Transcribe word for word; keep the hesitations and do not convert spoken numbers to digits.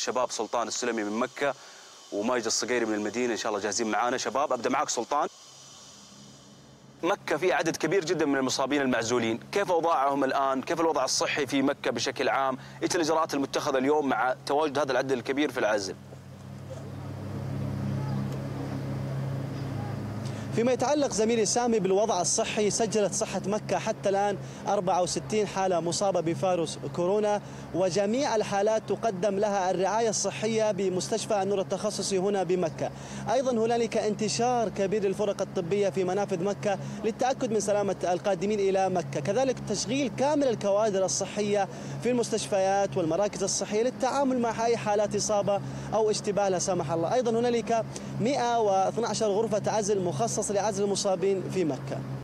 الشباب سلطان السلمي من مكة وماجد الصقيري من المدينة إن شاء الله جاهزين معانا. شباب أبدأ معك سلطان. مكة في عدد كبير جدا من المصابين المعزولين، كيف أوضاعهم الآن؟ كيف الوضع الصحي في مكة بشكل عام؟ إيش الإجراءات المتخذة اليوم مع تواجد هذا العدد الكبير في العازل؟ فيما يتعلق زميلي سامي بالوضع الصحي، سجلت صحة مكة حتى الآن أربعة وستين حالة مصابة بفيروس كورونا، وجميع الحالات تقدم لها الرعاية الصحية بمستشفى النور التخصصي هنا بمكة. أيضا هنالك انتشار كبير للفرق الطبية في منافذ مكة للتأكد من سلامة القادمين إلى مكة، كذلك تشغيل كامل الكوادر الصحية في المستشفيات والمراكز الصحية للتعامل مع أي حالات إصابة أو اشتباه لا سمح الله. أيضا هنالك مئة واثني عشر غرفة عزل مخصصة لعزل المصابين في مكة.